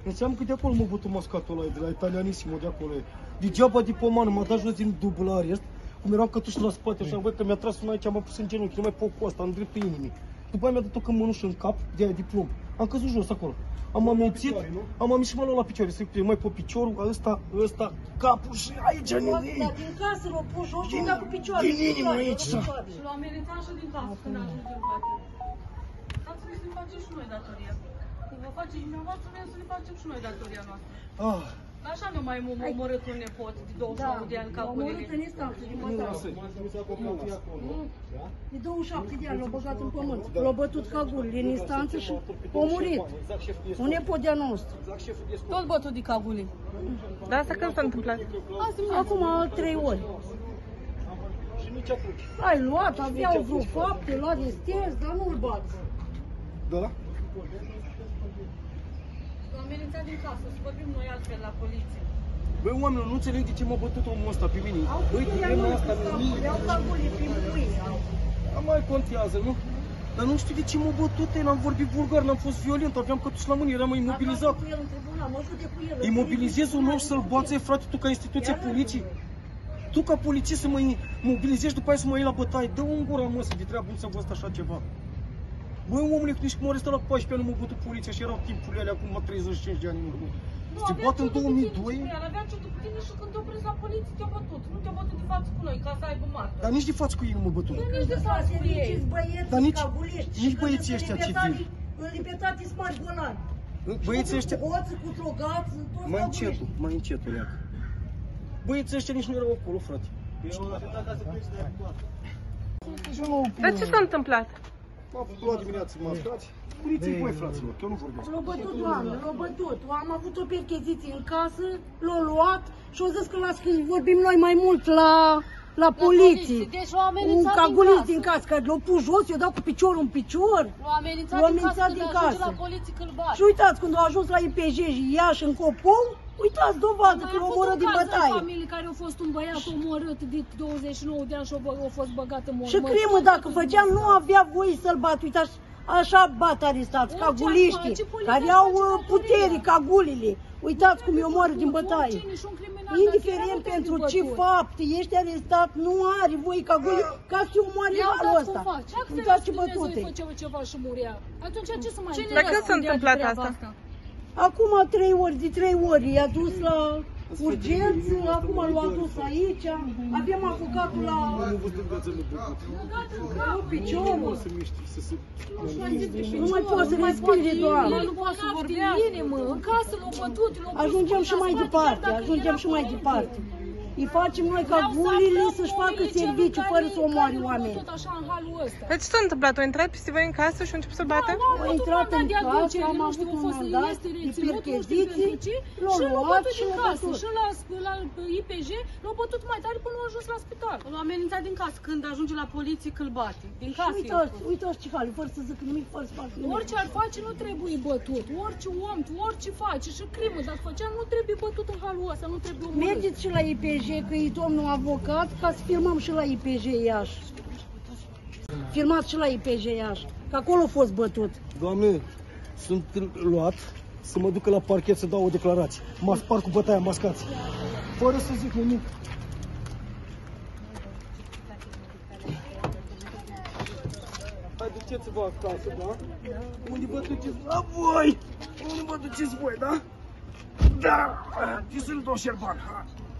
Înseamnă că de acolo m-a bătut mascatul ăla, de la Italianissimo, de acolo. Degeaba de pomană, m-a dat jos din dublu arest, cum eram cătuși la spate, așa, văd că mi-a tras una aici, m-a pus în genunchi, nu mai pot cu asta, în dreptul inimii. După aia mi-a dat o cămănușă în cap, de aia de plumb. Am căzut jos acolo. Am amețit, și m-am luat la picioare, să mai pe piciorul, ăsta, capul și aici, din casă l-a pus jos și cu picioare. Din inimă aici. Și l-a amenințat și din casă când a ajuns în față. Dați să ne facem și noi datoria. Când vă faceți dumneavoastră, vrem să ne facem și noi datoria noastră. Așa nu mai omorât un nepot de 29 de ani ca L-a omorât în instanță, din bătaie. De 27 de ani l-a băgat în pământ. L-a bătut ca gulile în instanță și a murit. Un nepot de-a nostru. Tot bătut de caguli. Dar asta când s-a întâmplat? Acum 3 ori. Ai luat, aveau vreo fapte, luat din sters, dar nu-l bați. Da? L-a amenințat din casă, să vorbim noi altfel la poliție. Băi, oamenilor, nu înțeleg de ce m-a bătut omul ăsta pe mine. Băi, problema asta mie. Le-au caguli prin mâini. Mai contează, nu? Dar nu știu de ce m-a bătut, n-am vorbit vulgar, n-am fost violent, aveam cătuși la mâini, eram imobilizat. Imobilizezi un om să-l bați, frate, tu ca instituție poliție? Tu ca polițist să mă mobilizezi, după aia să mă iei la bătaie. Dă-o în gura, mă, să de treabă, nu ți-a văzut așa ceva. Băi, omule, nici cum m-a arestat la 14 ani, nu m-a bătut poliția și erau timpurile alea acum 35 de ani în urmă. Te bat în 2002? Avea ciudă cu tine și când te-a prins la poliție te-a bătut. Nu te-a bătut de față cu noi, ca să aibă marcă. Dar nici de față cu ei nu m-a bătut. Nici de față cu ei. Dar nici băieții ăștia civili. În libertate spargi golani. Băieții ăștia... Oță, cu trogați, toți mai încetul, leacă. Băieții ăștia nici nu erau acolo, frate. Dar ce s-a întâmplat? M-a luat dimineața mascați. Puniți-i voi, fraților, că eu nu vorbesc. L-a bătut, oameni, l-a bătut. Am avut o percheziție în casă, l-a luat și au zis că las când vorbim noi mai mult la poliție. Deci l-a amenințat din casă, că l-a pus jos, i-a dat cu piciorul în picior. L-a amenințat din casă când la poliție că-l bate. Și uitați, când a ajuns la IPJ și Iași în Copou, uitați dovadă că l-a omorât din bătaie. Familie care a fost un băiat omorât de 29 de ani și a fost băgat în mormânt. Și crimă, dacă făceam, nu avea voie să-l bat. Uitați, așa bat arestați, caguliștii, care au putere, cagulile. Uitați cum îi omoară din bătaie. Indiferent pentru ce fapte ești arestat, nu are voie caguli ca să te omoare halul ăsta. Uitați ce bătute. Ceva și murea. Atunci ce să mai Dar când s-a întâmplat asta? Acum 3 ori, de 3 ori, i-a dus la urgență, acum l-a dus aici, avem avocatul la piciorul. Nu mai poate să respire, Doamne. Nu poate să vorbească, în casă l-au bătut, Ajungem și mai departe, Îi facem noi ca gulile să-și facă serviciu fără să omoare oameni. Dar ce s-a întâmplat? Au intrat peste voi în casă și au început să bată? Au intrat în casă, am avut un mandat de percheziții, l-au luat și l-au bătut. Și la IPJ l-au bătut mai tare până au ajuns la spital. L-au amenințat din casă, când ajunge la poliție că-l bate. Din casă. Uitați ce face, fără să zic nimic, fără să facă nimic. Orice ar face nu trebuie bătut. Orice om, orice face și crimă, dacă făcea nu trebuie bătut în halul ăsta, nu trebuie omorât. Mergeți și la IPJ, că e domnul avocat, ca să filmăm și la IPJ Iași. Filmați și la IPJ Iași, că acolo a fost bătut. Doamne, sunt luat să mă ducă la parchet să dau o declarație. Mă spar cu bătaia, mascați. Fără să zic nimic. Hai, duceți-vă acasă, da? Unde vă duceți? La voi! Unde vă duceți voi, da? Da! Ce să-l dau Șerban?